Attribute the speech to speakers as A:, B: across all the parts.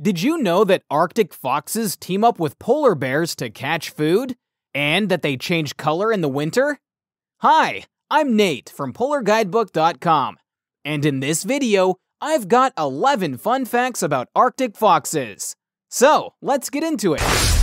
A: Did you know that Arctic foxes team up with polar bears to catch food? And that they change color in the winter? Hi, I'm Nate from PolarGuidebook.com, and in this video, I've got 11 fun facts about Arctic foxes. So, let's get into it.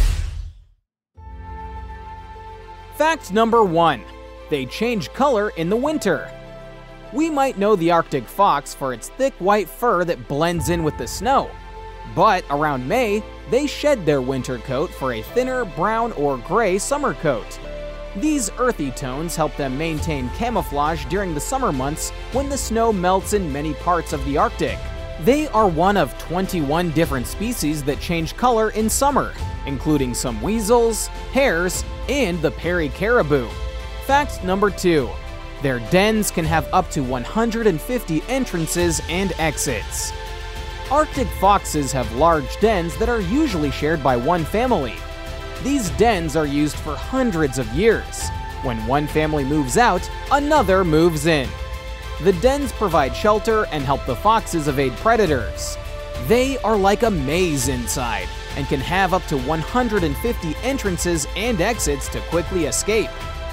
A: Fact number 1. They change color in the winter. We might know the Arctic fox for its thick white fur that blends in with the snow. But around May, they shed their winter coat for a thinner brown or gray summer coat. These earthy tones help them maintain camouflage during the summer months when the snow melts in many parts of the Arctic. They are one of 21 different species that change color in summer, including some weasels, hares, and the Peary caribou. Fact number 2. Their dens can have up to 150 entrances and exits. Arctic foxes have large dens that are usually shared by one family. These dens are used for hundreds of years. When one family moves out, another moves in. The dens provide shelter and help the foxes evade predators. They are like a maze inside and can have up to 150 entrances and exits to quickly escape.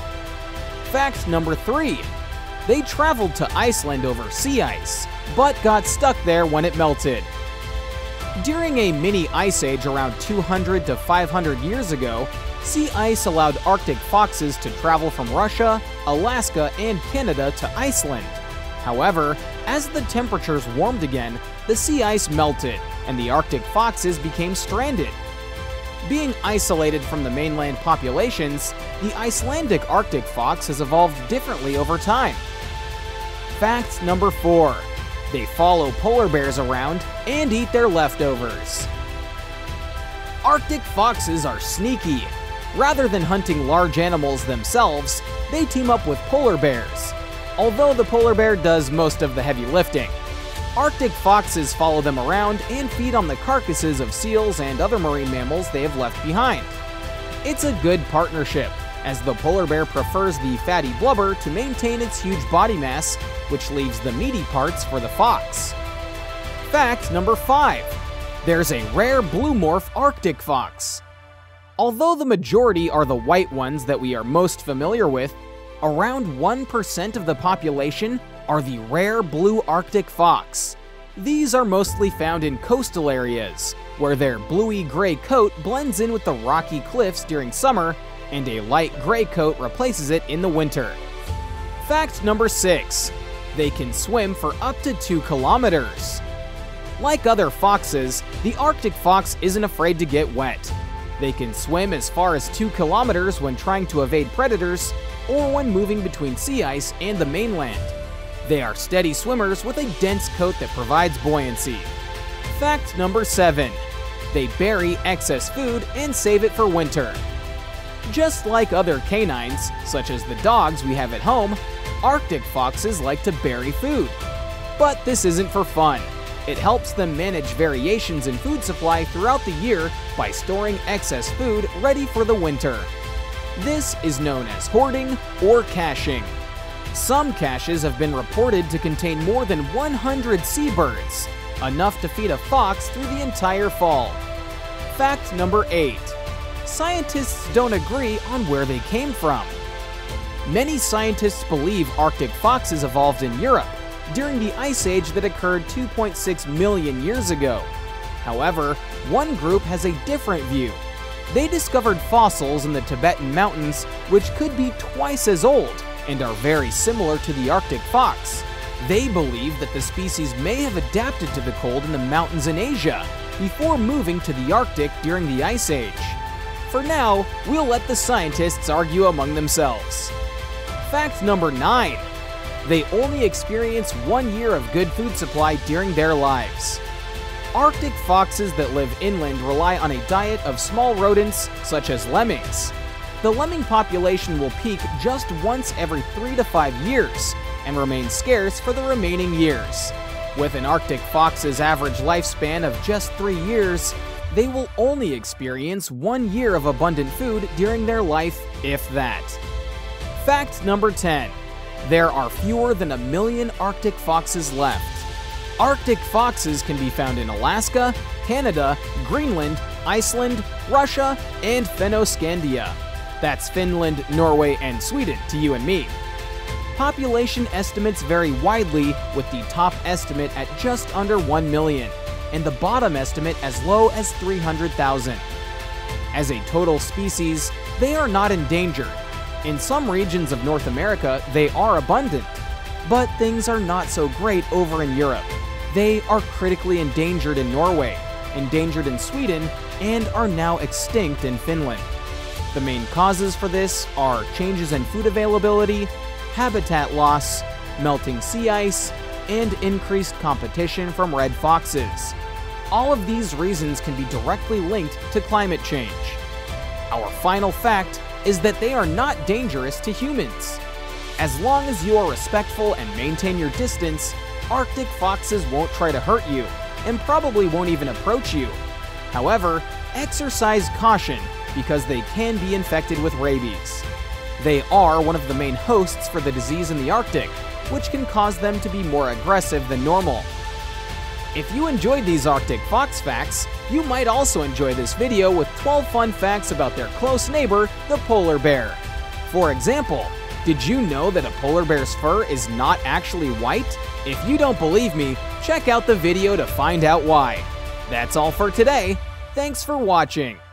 A: Fact number 3. They traveled to Iceland over sea ice, but got stuck there when it melted. During a mini ice age around 200 to 500 years ago, sea ice allowed Arctic foxes to travel from Russia, Alaska, and Canada to Iceland. However, as the temperatures warmed again, the sea ice melted, and the Arctic foxes became stranded. Being isolated from the mainland populations, the Icelandic Arctic fox has evolved differently over time. Fact number 4. They follow polar bears around and eat their leftovers. Arctic foxes are sneaky. Rather than hunting large animals themselves, they team up with polar bears. Although the polar bear does most of the heavy lifting, Arctic foxes follow them around and feed on the carcasses of seals and other marine mammals they have left behind. It's a good partnership, as the polar bear prefers the fatty blubber to maintain its huge body mass, which leaves the meaty parts for the fox. Fact number 5. There's a rare blue morph Arctic fox. Although the majority are the white ones that we are most familiar with, around 1% of the population are the rare blue Arctic fox. These are mostly found in coastal areas, where their bluey-gray coat blends in with the rocky cliffs during summer, and a light gray coat replaces it in the winter. Fact number 6. They can swim for up to 2 kilometers. Like other foxes, the Arctic fox isn't afraid to get wet. They can swim as far as 2 kilometers when trying to evade predators or when moving between sea ice and the mainland. They are steady swimmers with a dense coat that provides buoyancy. Fact number 7. They bury excess food and save it for winter. Just like other canines, such as the dogs we have at home, Arctic foxes like to bury food. But this isn't for fun. It helps them manage variations in food supply throughout the year by storing excess food ready for the winter. This is known as hoarding or caching. Some caches have been reported to contain more than 100 seabirds, enough to feed a fox through the entire fall. Fact number 8. Scientists don't agree on where they came from. Many scientists believe Arctic foxes evolved in Europe during the ice age that occurred 2.6 million years ago. However, one group has a different view. They discovered fossils in the Tibetan mountains which could be twice as old and are very similar to the Arctic fox. They believe that the species may have adapted to the cold in the mountains in Asia before moving to the Arctic during the ice age. For now, we'll let the scientists argue among themselves. Fact number 9. They only experience 1 year of good food supply during their lives. Arctic foxes that live inland rely on a diet of small rodents such as lemmings. The lemming population will peak just once every 3 to 5 years and remain scarce for the remaining years. With an Arctic fox's average lifespan of just 3 years, they will only experience 1 year of abundant food during their life, if that. Fact number 10. There are fewer than 1 million Arctic foxes left. Arctic foxes can be found in Alaska, Canada, Greenland, Iceland, Russia, and Fennoscandia. That's Finland, Norway, and Sweden to you and me. Population estimates vary widely, with the top estimate at just under 1 million, and the bottom estimate as low as 300,000. As a total species, they are not endangered. In some regions of North America, they are abundant. But things are not so great over in Europe. They are critically endangered in Norway, endangered in Sweden, and are now extinct in Finland. The main causes for this are changes in food availability, habitat loss, melting sea ice, and increased competition from red foxes. All of these reasons can be directly linked to climate change. Our final fact is that they are not dangerous to humans. As long as you are respectful and maintain your distance, Arctic foxes won't try to hurt you, and probably won't even approach you. However, exercise caution because they can be infected with rabies. They are one of the main hosts for the disease in the Arctic, which can cause them to be more aggressive than normal. If you enjoyed these Arctic fox facts, you might also enjoy this video with 12 fun facts about their close neighbor, the polar bear. For example, did you know that a polar bear's fur is not actually white? If you don't believe me, check out the video to find out why. That's all for today. Thanks for watching.